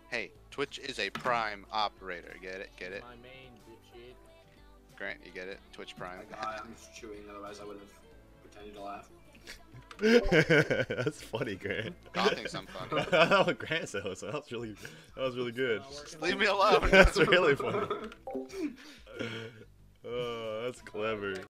Hey, Twitch is a Prime operator. Get it? Get it? My main dipshit. Grant, you get it? Twitch Prime. I'm just chewing, otherwise I would have pretended to laugh. That's funny, Grant. God thinks I'm funny. That's what Grant said. So that was really good. Just leave me alone. That's really funny. Oh, that's clever.